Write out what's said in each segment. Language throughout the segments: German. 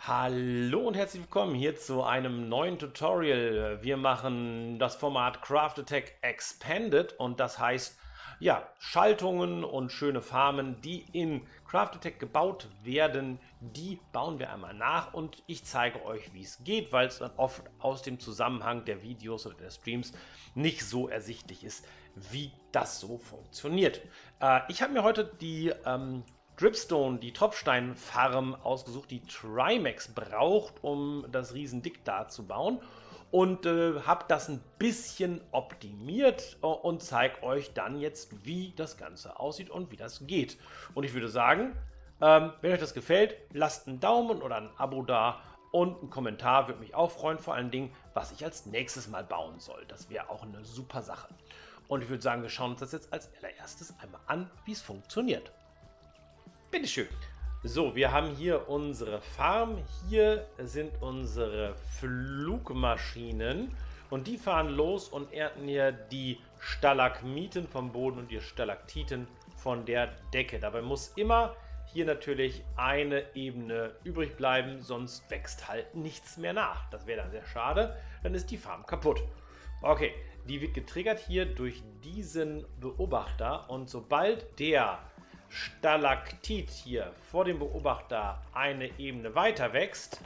Hallo und herzlich willkommen hier zu einem neuen Tutorial. Wir machen das Format Craft Attack Expanded und das heißt, ja, Schaltungen und schöne Farmen, die in Craft Attack gebaut werden, die bauen wir einmal nach und ich zeige euch, wie es geht, weil es dann oft aus dem Zusammenhang der Videos oder der Streams nicht so ersichtlich ist, wie das so funktioniert. Ich habe mir heute die Dripstone, die Tropfsteinfarm ausgesucht, die Trimax braucht, um das Riesendiktat zu bauen. Und habe das ein bisschen optimiert und zeige euch dann jetzt, wie das Ganze aussieht und wie das geht. Und ich würde sagen, wenn euch das gefällt, lasst einen Daumen oder ein Abo da und ein Kommentar würde mich auch freuen. Vor allen Dingen, was ich als nächstes mal bauen soll. Das wäre auch eine super Sache. Und ich würde sagen, wir schauen uns das jetzt als allererstes einmal an, wie es funktioniert. Bitteschön. So, wir haben hier unsere Farm. Hier sind unsere Flugmaschinen. Und die fahren los und ernten hier die Stalagmiten vom Boden und die Stalaktiten von der Decke. Dabei muss immer hier natürlich eine Ebene übrig bleiben, sonst wächst halt nichts mehr nach. Das wäre dann sehr schade. Dann ist die Farm kaputt. Okay, die wird getriggert hier durch diesen Beobachter. Und sobald der Stalaktit hier vor dem Beobachter eine Ebene weiter wächst,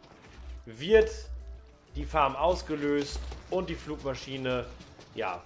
wird die Farm ausgelöst und die Flugmaschine, ja,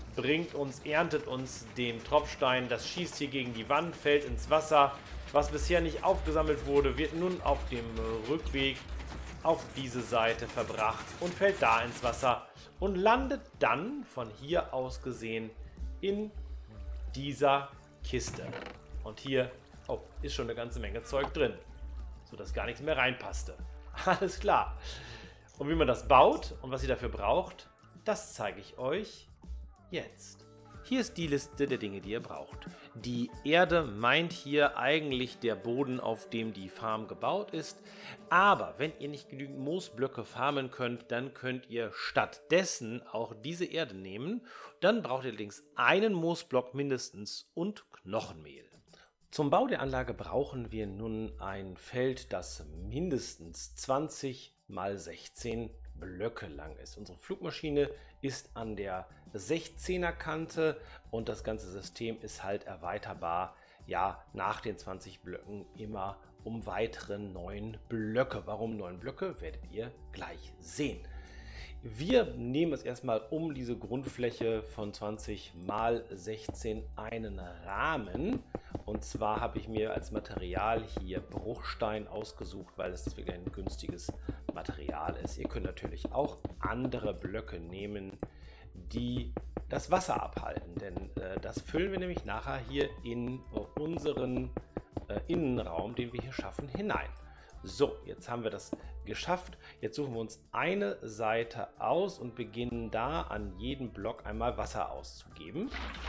erntet uns den Tropfstein. Das schießt hier gegen die Wand, fällt ins Wasser. Was bisher nicht aufgesammelt wurde, wird nun auf dem Rückweg auf diese Seite verbracht und fällt da ins Wasser und landet dann von hier aus gesehen in dieser Kiste. Und hier, oh, ist schon eine ganze Menge Zeug drin, sodass gar nichts mehr reinpasste. Alles klar. Und wie man das baut und was ihr dafür braucht, das zeige ich euch jetzt. Hier ist die Liste der Dinge, die ihr braucht. Die Erde meint hier eigentlich der Boden, auf dem die Farm gebaut ist. Aber wenn ihr nicht genügend Moosblöcke farmen könnt, dann könnt ihr stattdessen auch diese Erde nehmen. Dann braucht ihr allerdings einen Moosblock mindestens und Knochenmehl. Zum Bau der Anlage brauchen wir nun ein Feld, das mindestens 20 x 16 Blöcke lang ist. Unsere Flugmaschine ist an der 16er Kante und das ganze System ist halt erweiterbar, ja, nach den 20 Blöcken immer um weitere 9 Blöcke. Warum 9 Blöcke, werdet ihr gleich sehen. Wir nehmen jetzt erstmal um diese Grundfläche von 20 x 16 einen Rahmen. Und zwar habe ich mir als Material hier Bruchstein ausgesucht, weil es wirklich ein günstiges Material ist. Ihr könnt natürlich auch andere Blöcke nehmen, die das Wasser abhalten. Denn das füllen wir nämlich nachher hier in unseren Innenraum, den wir hier schaffen, hinein. So, jetzt haben wir das geschafft. Jetzt suchen wir uns eine Seite aus und beginnen da an jedem Block einmal Wasser auszugeben.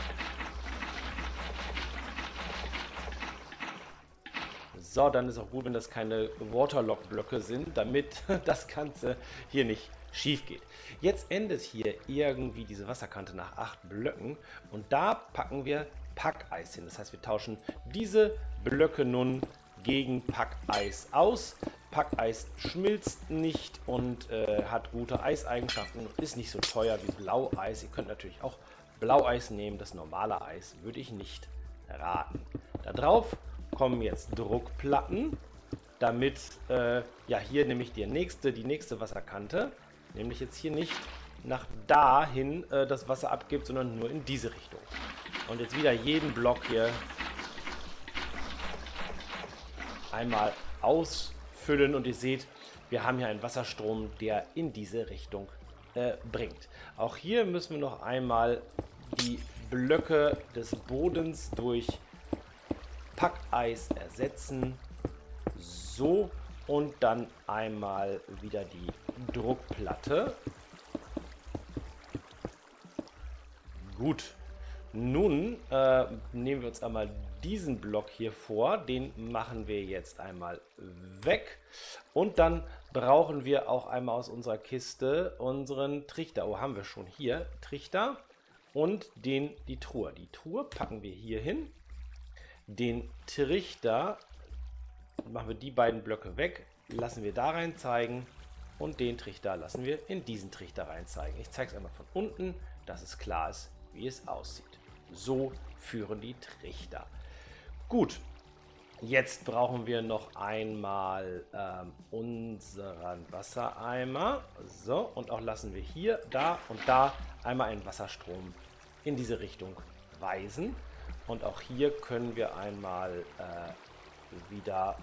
So, dann ist auch gut, wenn das keine Waterlock-Blöcke sind, damit das Ganze hier nicht schief geht. Jetzt endet hier irgendwie diese Wasserkante nach 8 Blöcken und da packen wir Packeis hin. Das heißt, wir tauschen diese Blöcke nun gegen Packeis aus. Packeis schmilzt nicht und hat gute Eiseigenschaften und ist nicht so teuer wie Blaueis. Ihr könnt natürlich auch Blaueis nehmen, das normale Eis würde ich nicht raten. Darauf kommen jetzt Druckplatten, damit ja hier nämlich die nächste Wasserkante, nämlich jetzt hier nicht nach dahin das Wasser abgibt, sondern nur in diese Richtung. Und jetzt wieder jeden Block hier einmal ausfüllen und ihr seht, wir haben hier einen Wasserstrom, der in diese Richtung bringt. Auch hier müssen wir noch einmal die Blöcke des Bodens durch Packeis ersetzen. So, und dann einmal wieder die Druckplatte. Gut. Nun nehmen wir uns einmal diesen Block hier vor, den machen wir jetzt einmal weg und dann brauchen wir auch einmal aus unserer Kiste unseren Trichter. Oh, haben wir schon hier, Trichter und die Truhe. Die Truhe packen wir hier hin, den Trichter machen wir die beiden Blöcke weg, lassen wir da rein zeigen und den Trichter lassen wir in diesen Trichter rein zeigen. Ich zeige es einmal von unten, dass es klar ist, wie es aussieht. So führen die Trichter. Gut, jetzt brauchen wir noch einmal unseren Wassereimer. So, und auch lassen wir hier, da und da einmal einen Wasserstrom in diese Richtung weisen. Und auch hier können wir einmal wieder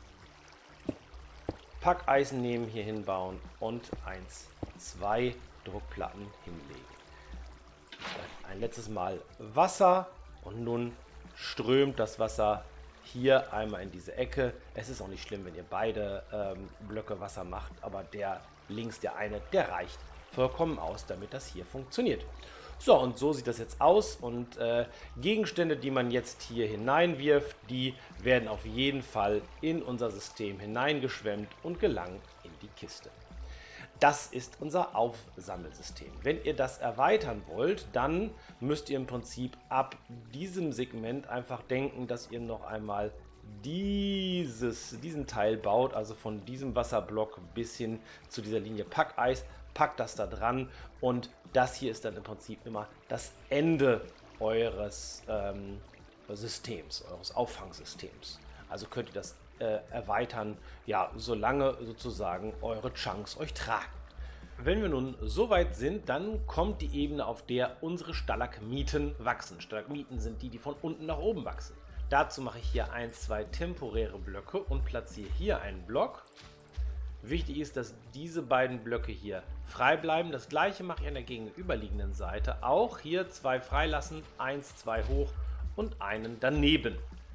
Packeisen nehmen, hier hinbauen und 1, 2 Druckplatten hinlegen. Ein letztes Mal Wasser und nun strömt das Wasser hier einmal in diese Ecke. Es ist auch nicht schlimm, wenn ihr beide Blöcke Wasser macht, aber der links, der eine, der reicht vollkommen aus, damit das hier funktioniert. So, und so sieht das jetzt aus und Gegenstände, die man jetzt hier hineinwirft, die werden auf jeden Fall in unser System hineingeschwemmt und gelangen in die Kiste. Das ist unser Aufsammelsystem. Wenn ihr das erweitern wollt, dann müsst ihr im Prinzip ab diesem Segment einfach denken, dass ihr noch einmal diesen Teil baut, also von diesem Wasserblock bis hin zu dieser Linie Packeis. Packt das da dran und das hier ist dann im Prinzip immer das Ende eures Systems, eures Auffangsystems. Also könnt ihr das erweitern, ja, solange sozusagen eure Chunks euch tragen. Wenn wir nun soweit sind, dann kommt die Ebene, auf der unsere Stalagmiten wachsen. Stalagmiten sind die, die von unten nach oben wachsen. Dazu mache ich hier 1, 2 temporäre Blöcke und platziere hier einen Block. Wichtig ist, dass diese beiden Blöcke hier frei bleiben. Das gleiche mache ich an der gegenüberliegenden Seite. Auch hier 2 freilassen, 1, 2 hoch und einen daneben.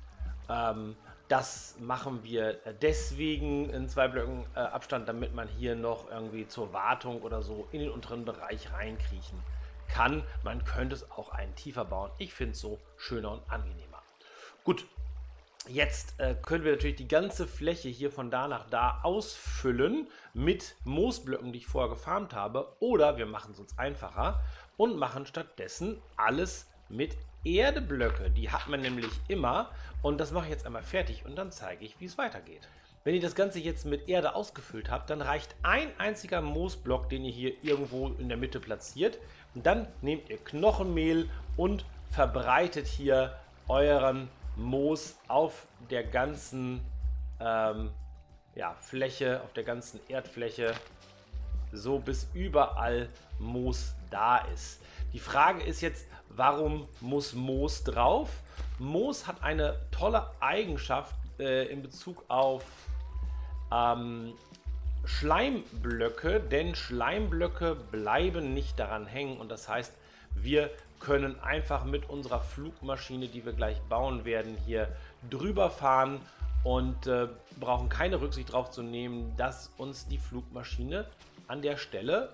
Das machen wir deswegen in 2 Blöcken Abstand, damit man hier noch irgendwie zur Wartung oder so in den unteren Bereich reinkriechen kann. Man könnte es auch einen tiefer bauen. Ich finde es so schöner und angenehmer. Gut. Jetzt können wir natürlich die ganze Fläche hier von da nach da ausfüllen mit Moosblöcken, die ich vorher gefarmt habe. Oder wir machen es uns einfacher und machen stattdessen alles mit Erdeblöcke. Die hat man nämlich immer und das mache ich jetzt einmal fertig und dann zeige ich, wie es weitergeht. Wenn ihr das Ganze jetzt mit Erde ausgefüllt habt, dann reicht ein einziger Moosblock, den ihr hier irgendwo in der Mitte platziert. Und dann nehmt ihr Knochenmehl und verbreitet hier euren Moos auf der ganzen Fläche, auf der ganzen Erdfläche, so bis überall Moos da ist. Die Frage ist jetzt, warum muss Moos drauf? Moos hat eine tolle Eigenschaft in Bezug auf Schleimblöcke, denn Schleimblöcke bleiben nicht daran hängen und das heißt, wir können einfach mit unserer Flugmaschine, die wir gleich bauen werden, hier drüber fahren und brauchen keine Rücksicht darauf zu nehmen, dass uns die Flugmaschine an der Stelle,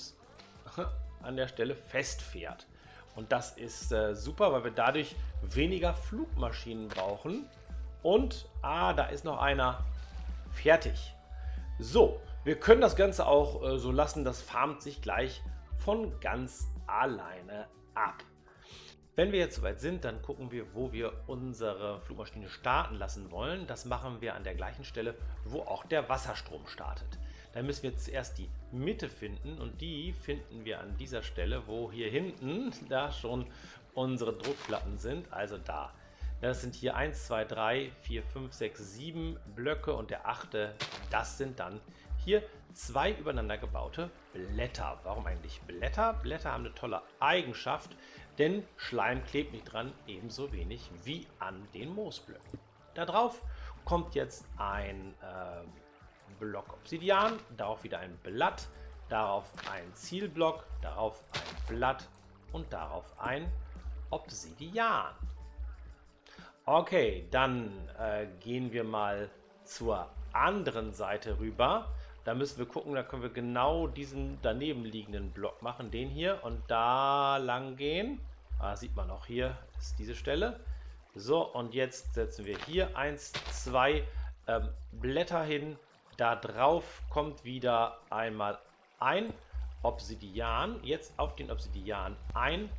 festfährt. Und das ist super, weil wir dadurch weniger Flugmaschinen brauchen. Und, da ist noch einer fertig. So, wir können das Ganze auch so lassen, das farmt sich gleich von ganz alleine ab. Wenn wir jetzt soweit sind, dann gucken wir, wo wir unsere Flugmaschine starten lassen wollen. Das machen wir an der gleichen Stelle, wo auch der Wasserstrom startet. Dann müssen wir zuerst die Mitte finden und die finden wir an dieser Stelle, wo hier hinten da schon unsere Druckplatten sind, also da. Das sind hier 1, 2, 3, 4, 5, 6, 7 Blöcke und der 8. Das sind dann hier 2 übereinander gebaute Blätter. Warum eigentlich Blätter? Blätter haben eine tolle Eigenschaft, denn Schleim klebt nicht dran, ebenso wenig wie an den Moosblöcken. Darauf kommt jetzt ein Block Obsidian, darauf wieder ein Blatt, darauf ein Zielblock, darauf ein Blatt und darauf ein Obsidian. Okay, dann gehen wir mal zur anderen Seite rüber. Da müssen wir gucken, da können wir genau diesen daneben liegenden Block machen, den hier und da lang gehen. Sieht man auch hier, ist diese Stelle. So, und jetzt setzen wir hier 1, 2 Blätter hin. Da drauf kommt wieder einmal ein Obsidian. Jetzt auf den Obsidian ein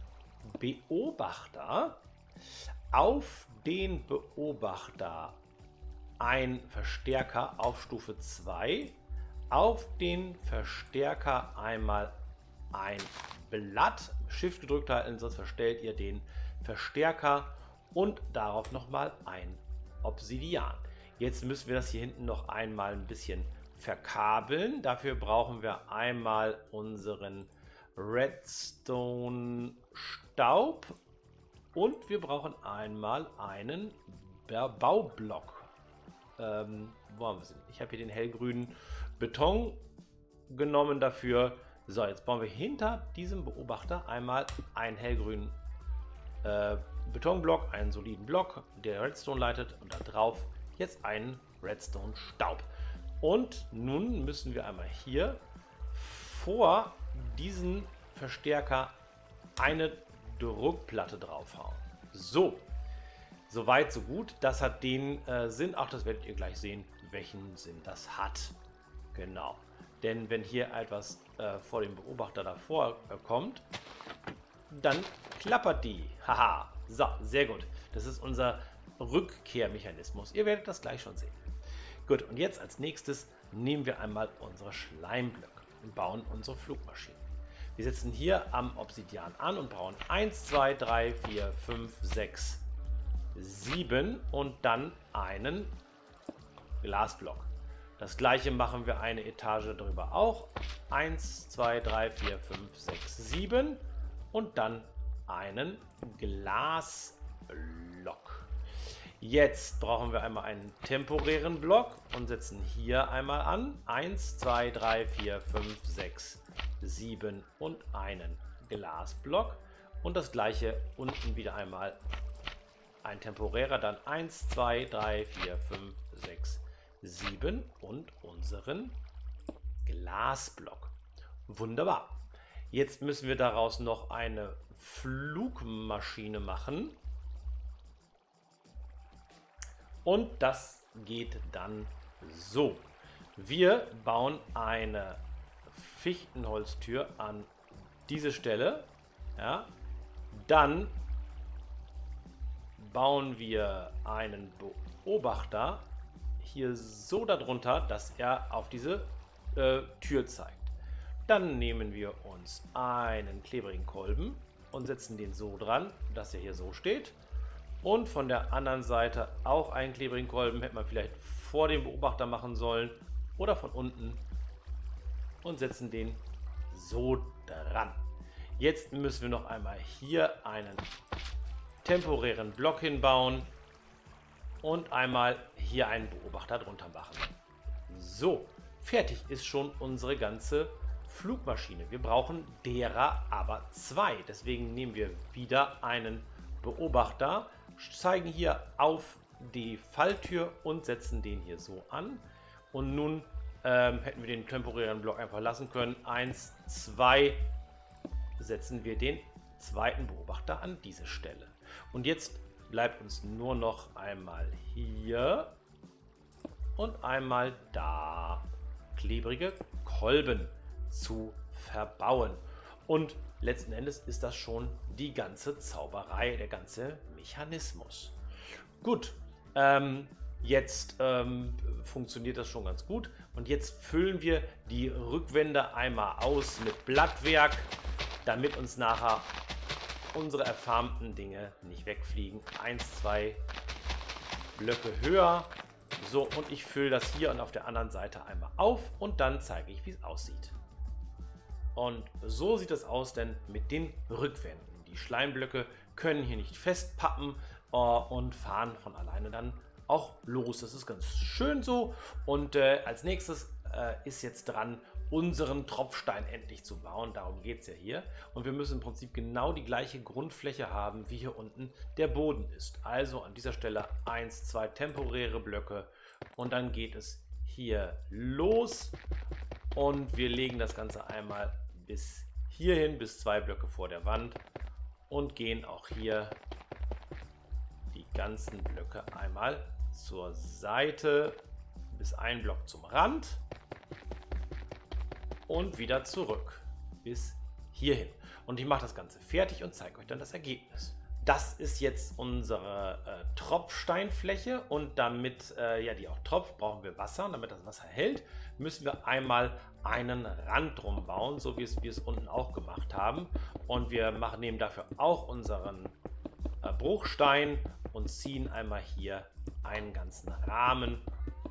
Beobachter. Auf den Beobachter ein Verstärker auf Stufe 2. Auf den Verstärker einmal ein Blatt. Shift gedrückt halten, sonst verstellt ihr den Verstärker und darauf nochmal ein Obsidian. Jetzt müssen wir das hier hinten noch einmal ein bisschen verkabeln. Dafür brauchen wir einmal unseren Redstone Staub und wir brauchen einmal einen Baublock. Wo haben wir es denn? Ich habe hier den hellgrünen Beton genommen dafür. So, jetzt bauen wir hinter diesem Beobachter einmal einen hellgrünen Betonblock, einen soliden Block, der Redstone leitet und da drauf jetzt einen Redstone Staub. Und nun müssen wir einmal hier vor diesen Verstärker eine Druckplatte draufhauen. So, soweit so gut. Das hat den Sinn, ach, das werdet ihr gleich sehen, welchen Sinn das hat. Genau, denn wenn hier etwas vor dem Beobachter davor kommt, dann klappert die. Haha, so, sehr gut. Das ist unser Rückkehrmechanismus. Ihr werdet das gleich schon sehen. Gut, und jetzt als nächstes nehmen wir einmal unsere Schleimblöcke und bauen unsere Flugmaschine. Wir setzen hier am Obsidian an und bauen 1, 2, 3, 4, 5, 6, 7 und dann einen Glasblock. Das gleiche machen wir eine Etage darüber auch. 1, 2, 3, 4, 5, 6, 7 und dann einen Glasblock. Jetzt brauchen wir einmal einen temporären Block und setzen hier einmal an. 1, 2, 3, 4, 5, 6, 7 und einen Glasblock. Und das gleiche unten wieder einmal ein temporärer, dann 1, 2, 3, 4, 5, 6, 7 und unseren Glasblock. Wunderbar. Jetzt müssen wir daraus noch eine Flugmaschine machen. Und das geht dann so. Wir bauen eine Fichtenholztür an diese Stelle. Ja. Dann bauen wir einen Beobachter hier so darunter, dass er auf diese Tür zeigt. Dann nehmen wir uns einen klebrigen Kolben und setzen den so dran, dass er hier so steht. Und von der anderen Seite auch einen klebrigen Kolben, hätte man vielleicht vor dem Beobachter machen sollen oder von unten und setzen den so dran. Jetzt müssen wir noch einmal hier einen temporären Block hinbauen und einmal hier einen Beobachter drunter machen. So, fertig ist schon unsere ganze Flugmaschine. Wir brauchen derer aber 2. Deswegen nehmen wir wieder einen Beobachter, zeigen hier auf die Falltür und setzen den hier so an. Und nun hätten wir den temporären Block einfach lassen können. 1, 2, setzen wir den zweiten Beobachter an diese Stelle. Und jetzt bleibt uns nur noch einmal hier und einmal da klebrige Kolben zu verbauen. Und letzten Endes ist das schon die ganze Zauberei, der ganze Mechanismus. Gut, jetzt funktioniert das schon ganz gut. Und jetzt füllen wir die Rückwände einmal aus mit Blattwerk, damit uns nachher unsere erfarmten Dinge nicht wegfliegen. 1, 2 Blöcke höher. So, und ich fülle das hier und auf der anderen Seite einmal auf und dann zeige ich, wie es aussieht. Und so sieht es aus denn mit den Rückwänden. Die Schleimblöcke können hier nicht festpappen und fahren von alleine dann auch los. Das ist ganz schön so. Und als nächstes ist jetzt dran, unseren Tropfstein endlich zu bauen. Darum geht es ja hier. Und wir müssen im Prinzip genau die gleiche Grundfläche haben, wie hier unten der Boden ist. Also an dieser Stelle 1, 2 temporäre Blöcke und dann geht es hier los. Und wir legen das Ganze einmal bis hierhin, bis 2 Blöcke vor der Wand und gehen auch hier die ganzen Blöcke einmal zur Seite bis 1 Block zum Rand und wieder zurück bis hierhin. Und ich mache das Ganze fertig und zeige euch dann das Ergebnis. Das ist jetzt unsere Tropfsteinfläche und damit ja, die auch tropft, brauchen wir Wasser. Und damit das Wasser hält, müssen wir einmal einen Rand drum bauen, so wie wir es unten auch gemacht haben. Und wir nehmen dafür auch unseren Bruchstein und ziehen einmal hier einen ganzen Rahmen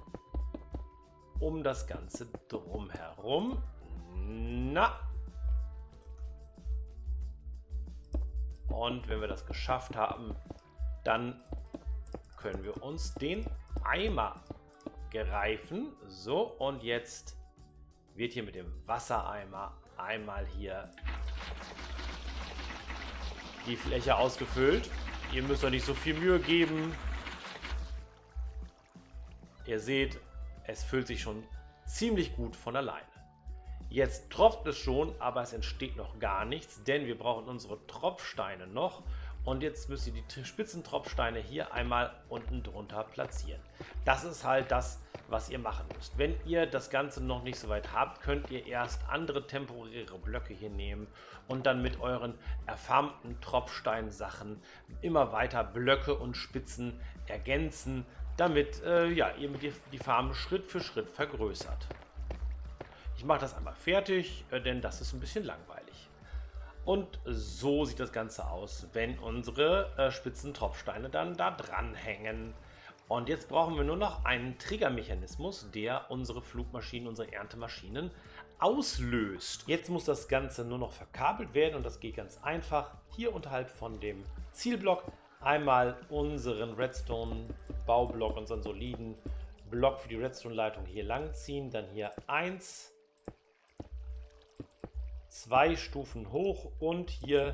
um das Ganze drumherum. Na! Und wenn wir das geschafft haben, dann können wir uns den Eimer greifen. So, und jetzt wird hier mit dem Wassereimer einmal hier die Fläche ausgefüllt. Ihr müsst euch nicht so viel Mühe geben. Ihr seht, es füllt sich schon ziemlich gut von alleine. Jetzt tropft es schon, aber es entsteht noch gar nichts, denn wir brauchen unsere Tropfsteine noch. Und jetzt müsst ihr die spitzen Tropfsteine hier einmal unten drunter platzieren. Das ist halt das, was ihr machen müsst. Wenn ihr das Ganze noch nicht so weit habt, könnt ihr erst andere temporäre Blöcke hier nehmen und dann mit euren erfarmten Tropfsteinsachen immer weiter Blöcke und Spitzen ergänzen, damit ja, ihr die Farm Schritt für Schritt vergrößert. Ich mache das einmal fertig, denn das ist ein bisschen langweilig. Und so sieht das Ganze aus, wenn unsere spitzen Tropfsteine dann da dran hängen. Und jetzt brauchen wir nur noch einen Triggermechanismus, der unsere Flugmaschinen, unsere Erntemaschinen auslöst. Jetzt muss das Ganze nur noch verkabelt werden und das geht ganz einfach. Hier unterhalb von dem Zielblock einmal unseren Redstone-Baublock, unseren soliden Block für die Redstone-Leitung hier lang ziehen. Dann hier 1, 2 Stufen hoch und hier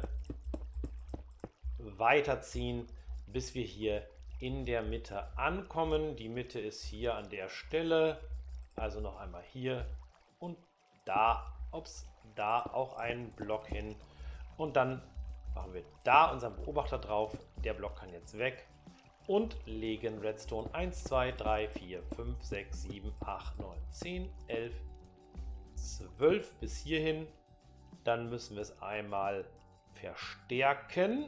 weiterziehen, bis wir hier in der Mitte ankommen. Die Mitte ist hier an der Stelle, also noch einmal hier und da, da auch einen Block hin. Und dann machen wir da unseren Beobachter drauf. Der Block kann jetzt weg und legen Redstone 1, 2, 3, 4, 5, 6, 7, 8, 9, 10, 11, 12 bis hierhin. Dann müssen wir es einmal verstärken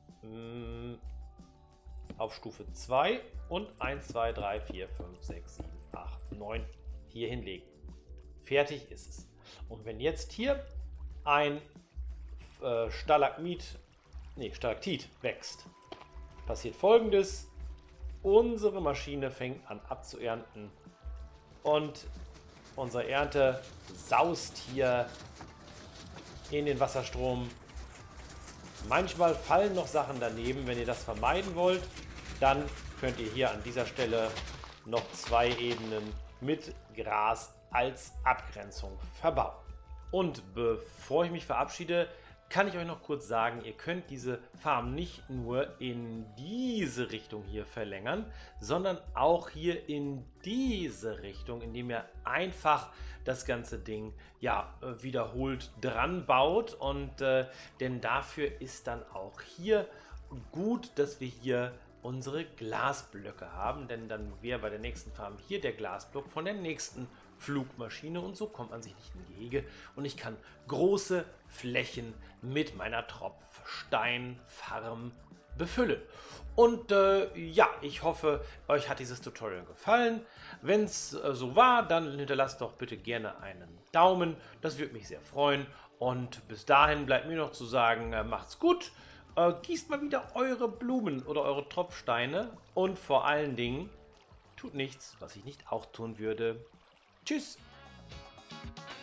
auf Stufe 2 und 1, 2, 3, 4, 5, 6, 7, 8, 9 hier hinlegen. Fertig ist es. Und wenn jetzt hier ein Stalagtit wächst, passiert Folgendes. Unsere Maschine fängt an abzuernten und unsere Ernte saust hier in den Wasserstrom. Manchmal fallen noch Sachen daneben. Wenn ihr das vermeiden wollt, dann könnt ihr hier an dieser Stelle noch 2 Ebenen mit Gras als Abgrenzung verbauen. Und bevor ich mich verabschiede, kann ich euch noch kurz sagen, ihr könnt diese Farm nicht nur in diese Richtung hier verlängern, sondern auch hier in diese Richtung, indem ihr einfach das ganze Ding ja wiederholt dran baut. Und denn dafür ist dann auch hier gut, dass wir hier unsere Glasblöcke haben, denn dann wäre bei der nächsten Farm hier der Glasblock von der nächsten Flugmaschine und so kommt man sich nicht in Gehege und ich kann große Flächen mit meiner Tropfsteinfarm befüllen. Und ja, ich hoffe, euch hat dieses Tutorial gefallen. Wenn es so war, dann hinterlasst doch bitte gerne einen Daumen. Das würde mich sehr freuen. Und bis dahin bleibt mir noch zu sagen, macht's gut. Gießt mal wieder eure Blumen oder eure Tropfsteine. Und vor allen Dingen, tut nichts, was ich nicht auch tun würde. Tschüss!